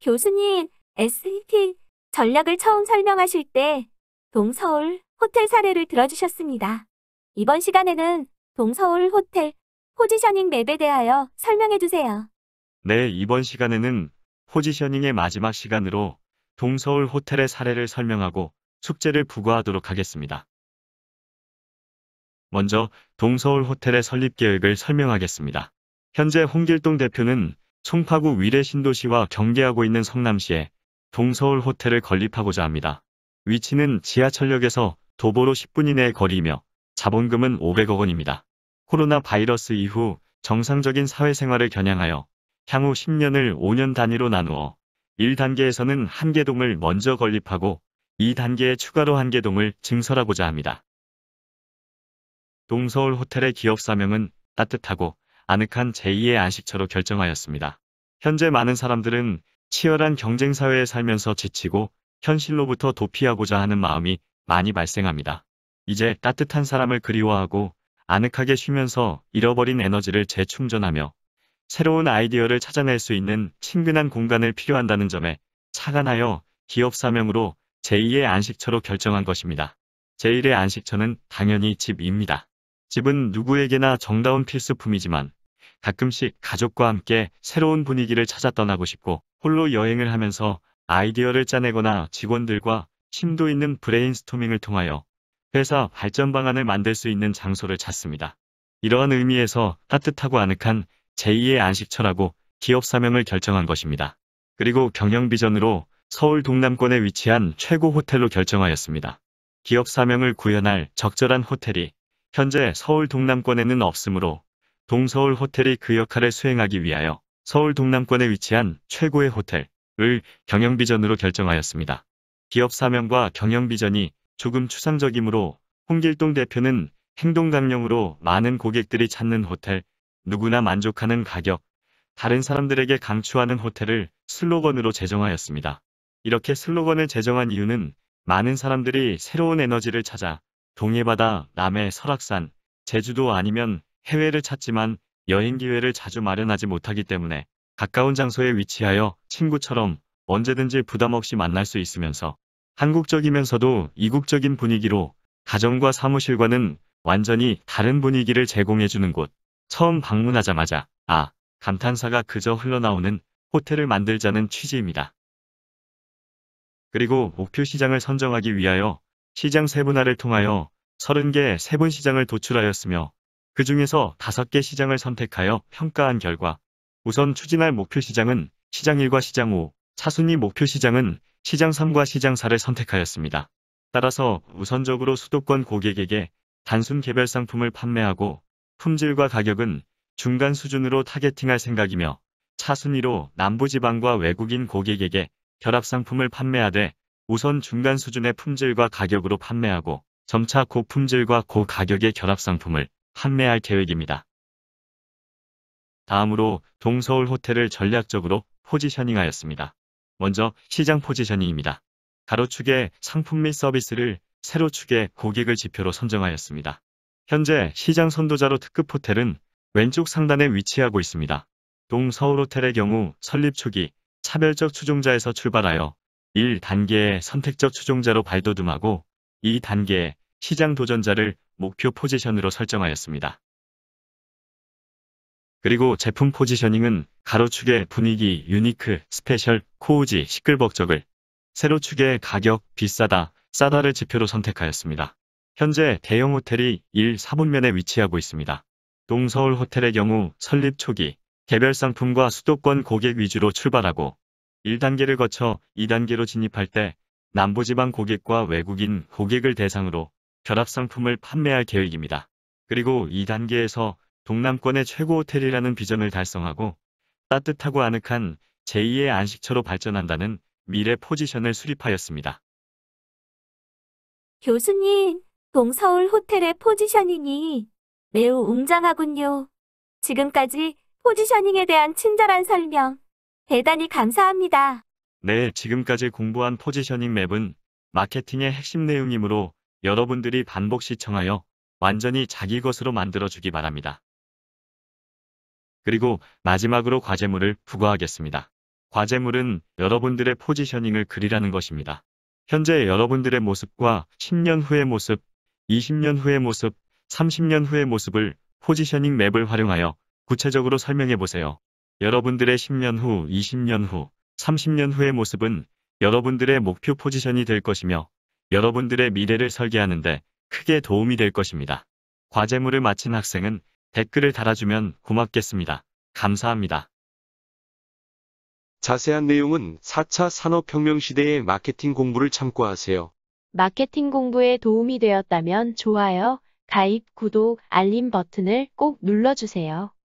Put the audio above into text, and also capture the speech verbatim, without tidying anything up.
교수님, 에스이티 전략을 처음 설명하실 때 동서울 호텔 사례를 들어주셨습니다. 이번 시간에는 동서울 호텔 포지셔닝 맵에 대하여 설명해 주세요. 네, 이번 시간에는 포지셔닝의 마지막 시간으로 동서울 호텔의 사례를 설명하고 숙제를 부과하도록 하겠습니다. 먼저 동서울 호텔의 설립 계획을 설명하겠습니다. 현재 홍길동 대표는 송파구 위례 신도시와 경계하고 있는 성남시에 동서울 호텔을 건립하고자 합니다. 위치는 지하철역에서 도보로 십 분 이내의 거리이며 자본금은 오백억 원입니다. 코로나 바이러스 이후 정상적인 사회생활을 겨냥하여 향후 십 년을 오 년 단위로 나누어 일 단계에서는 한 개동을 먼저 건립하고 이 단계에 추가로 한 개동을 증설하고자 합니다. 동서울 호텔의 기업 사명은 따뜻하고 아늑한 제이의 안식처로 결정하였습니다. 현재 많은 사람들은 치열한 경쟁사회에 살면서 지치고 현실로부터 도피하고자 하는 마음이 많이 발생합니다. 이제 따뜻한 사람을 그리워하고 아늑하게 쉬면서 잃어버린 에너지를 재충전하며 새로운 아이디어를 찾아낼 수 있는 친근한 공간을 필요한다는 점에 착안하여 기업 사명으로 제이의 안식처로 결정한 것입니다. 제이의 안식처는 당연히 집입니다. 집은 누구에게나 정다운 필수품이지만 가끔씩 가족과 함께 새로운 분위기를 찾아 떠나고 싶고 홀로 여행을 하면서 아이디어를 짜내거나 직원들과 심도 있는 브레인스토밍을 통하여 회사 발전 방안을 만들 수 있는 장소를 찾습니다. 이러한 의미에서 따뜻하고 아늑한 제이의 안식처라고 기업 사명을 결정한 것입니다. 그리고 경영 비전으로 서울 동남권에 위치한 최고 호텔로 결정하였습니다. 기업 사명을 구현할 적절한 호텔이 현재 서울 동남권에는 없으므로 동서울 호텔이 그 역할을 수행하기 위하여 서울 동남권에 위치한 최고의 호텔을 경영 비전으로 결정하였습니다. 기업 사명과 경영 비전이 조금 추상적이므로 홍길동 대표는 행동 강령으로 많은 고객들이 찾는 호텔, 누구나 만족하는 가격, 다른 사람들에게 강추하는 호텔을 슬로건으로 제정하였습니다. 이렇게 슬로건을 제정한 이유는 많은 사람들이 새로운 에너지를 찾아 동해바다, 남해, 설악산, 제주도 아니면 해외를 찾지만 여행 기회를 자주 마련하지 못하기 때문에 가까운 장소에 위치하여 친구처럼 언제든지 부담 없이 만날 수 있으면서 한국적이면서도 이국적인 분위기로 가정과 사무실과는 완전히 다른 분위기를 제공해주는 곳. 처음 방문하자마자 아, 감탄사가 그저 흘러나오는 호텔을 만들자는 취지입니다. 그리고 목표 시장을 선정하기 위하여 시장 세분화를 통하여 서른 개 세분 시장을 도출하였으며 그 중에서 다섯 개 시장을 선택하여 평가한 결과 우선 추진할 목표 시장은 시장 일과 시장 오, 차순위 목표 시장은 시장 삼과 시장 사를 선택하였습니다. 따라서 우선적으로 수도권 고객에게 단순 개별 상품을 판매하고 품질과 가격은 중간 수준으로 타겟팅할 생각이며 차순위로 남부지방과 외국인 고객에게 결합 상품을 판매하되 우선 중간 수준의 품질과 가격으로 판매하고 점차 고품질과 고가격의 결합 상품을 판매할 계획입니다. 다음으로 동서울 호텔을 전략적으로 포지셔닝하였습니다. 먼저 시장 포지셔닝입니다. 가로축에 상품 및 서비스를 세로축에 고객을 지표로 선정하였습니다. 현재 시장 선도자로 특급 호텔은 왼쪽 상단에 위치하고 있습니다. 동서울 호텔의 경우 설립 초기 차별적 추종자에서 출발하여 일 단계의 선택적 추종자로 발돋움하고 이 단계의 시장 도전자를 목표 포지션으로 설정하였습니다. 그리고 제품 포지셔닝은 가로축의 분위기, 유니크, 스페셜, 코우지, 시끌벅적을 세로축의 가격, 비싸다, 싸다를 지표로 선택하였습니다. 현재 대형 호텔이 일, 사분면에 위치하고 있습니다. 동서울 호텔의 경우 설립 초기 개별 상품과 수도권 고객 위주로 출발하고 일 단계를 거쳐 이 단계로 진입할 때 남부지방 고객과 외국인 고객을 대상으로 결합 상품을 판매할 계획입니다. 그리고 이 단계에서 동남권의 최고 호텔이라는 비전을 달성하고 따뜻하고 아늑한 제이의 안식처로 발전한다는 미래 포지션을 수립하였습니다. 교수님, 동서울 호텔의 포지셔닝이 매우 웅장하군요. 지금까지 포지셔닝에 대한 친절한 설명 대단히 감사합니다. 네, 지금까지 공부한 포지셔닝 맵은 마케팅의 핵심 내용이므로 여러분들이 반복 시청하여 완전히 자기 것으로 만들어주기 바랍니다. 그리고 마지막으로 과제물을 부과하겠습니다. 과제물은 여러분들의 포지셔닝을 그리라는 것입니다. 현재 여러분들의 모습과 십 년 후의 모습, 이십 년 후의 모습, 삼십 년 후의 모습을 포지셔닝 맵을 활용하여 구체적으로 설명해 보세요. 여러분들의 십 년 후, 이십 년 후, 삼십 년 후의 모습은 여러분들의 목표 포지션이 될 것이며 여러분들의 미래를 설계하는데 크게 도움이 될 것입니다. 과제물을 마친 학생은 댓글을 달아주면 고맙겠습니다. 감사합니다. 자세한 내용은 사 차 산업혁명 시대의 마케팅 공부를 참고하세요. 마케팅 공부에 도움이 되었다면 좋아요, 가입, 구독, 알림 버튼을 꼭 눌러주세요.